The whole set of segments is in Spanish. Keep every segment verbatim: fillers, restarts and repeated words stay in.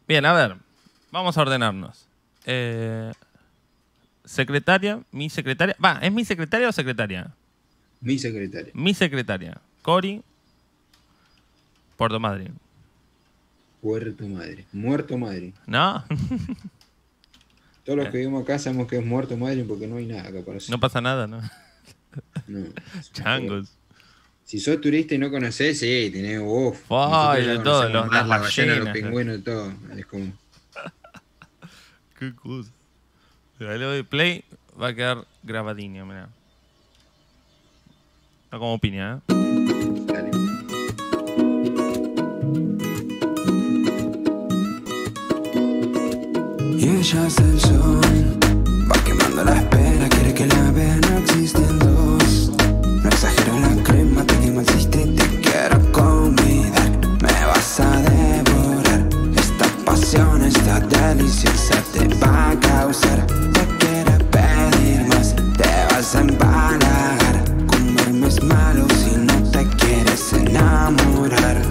Bien, a ver. Vamos a ordenarnos. Eh, secretaria, mi secretaria. Va, ¿es mi secretaria o secretaria? Mi secretaria. Mi secretaria. Cori. Puerto Madryn. Puerto Madryn. Muerto Madryn. ¿No? Todos los Eh. que vivimos acá sabemos que es Muerto Madryn porque no hay nada acá para hacer. No pasa nada, ¿no? No. Changos. Si sos turista y no conocés, sí, tenés, uff. Ay, Nosotros ya de todo, conocemos los- más, las la ballena, los ballenas. pingüinos, todo. Es como... Qué cosa. Mira, le doy play, va a quedar grabadinho, mirá. Está como piña, ¿eh? Dale. Y ella es el sol, va quemando la espera, quiere que la vea, no existen dos. No exagero la crema, te quema el chiste y te quiero convidar. Me vas a devorar, esta pasión, esta deliciosa te va a causar. Te quiere pedir más, te vas a empalagar. Comerme es malo si no te quieres enamorar.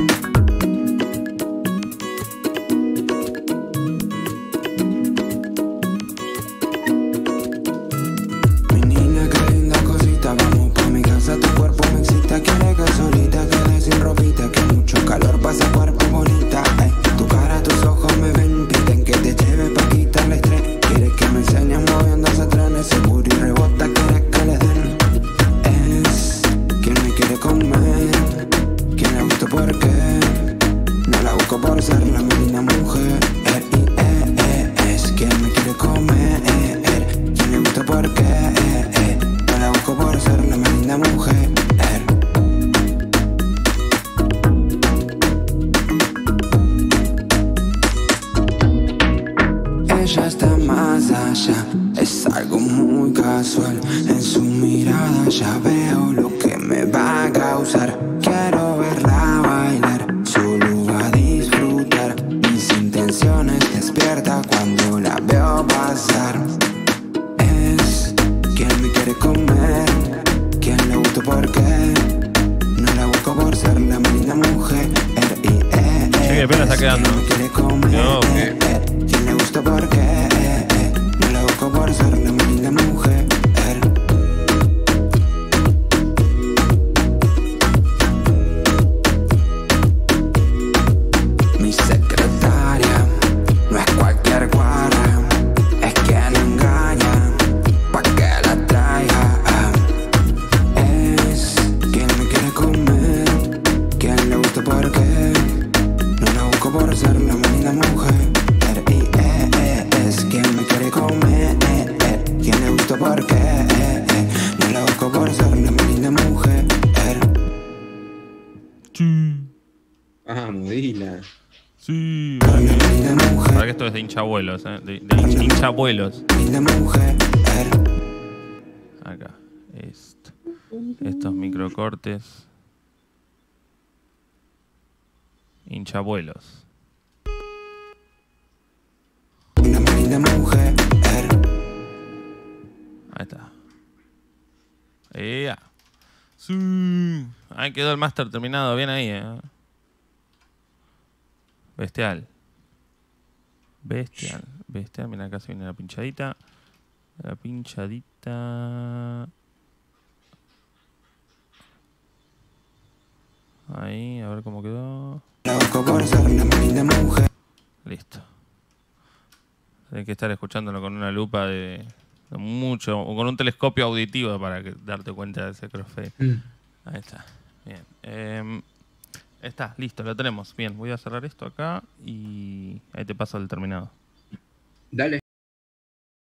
Vamos pa' mi casa, tu cuerpo me excita. Quiere que solita quede sin ropita, que mucho calor pasa cuerpo bonita. Ay, tu cara, tus ojos me ven, piden que te lleve pa' quitarle estrés. Quiere que me enseñes moviendo ese tren, seguro y rebota, quiere que le den. Es quien me quiere comer, quien le gusta porque no la busco por ser la misma mujer. Er, y, eh, eh, es quien me quiere comer, quien le gusta porque la busco por ser la más linda mujer. Ella está más allá, es algo muy casual. En su mirada ya veo lo que me va a causar. Quiero verla bailar, solo va a disfrutar. Mis intenciones despierta cuando la veo pasar. Es quien me quiere comer, quien le gusta porque no la busco por ser la más linda mujer. Er, y, eh, eh, Che, qué pena está es quedando. quien me quiere comer, No, eh, eh, quien le gusta porque eh, eh, no la busco por ser la más linda mujer. Mi secretaria no es cualquier guarra, es quien engaña pa' que la traiga. Es quien me quiere comer, quien le gusta porque no la busco por ser la más linda mujer. Er, y, eh, eh, es quien me quiere comer, eh, eh, quien le gusta porque eh, eh, no la busco por ser la más linda mujer. Vamos, dila. Sí. La más linda mujer, Para que esto es de hinchabuelos, ¿eh? De, de hin- hinchabuelos. linda mujer. Acá. Esto. Estos microcortes. Hinchabuelos. La más linda mujer. Ahí está. ¡Ea! Sí. Ahí quedó el máster terminado. Bien ahí, ¿eh? Bestial. Bestial. Bestial. Mira, acá se viene la pinchadita. La pinchadita. Ahí, a ver cómo quedó. La busco por ser la más linda mujer. Listo. Tienes que estar escuchándolo con una lupa de, de mucho, o con un telescopio auditivo para que, darte cuenta de ese crossfade. Mm. Ahí está. Bien. Eh, está, listo, lo tenemos. Bien, voy a cerrar esto acá y ahí te paso el terminado. Dale.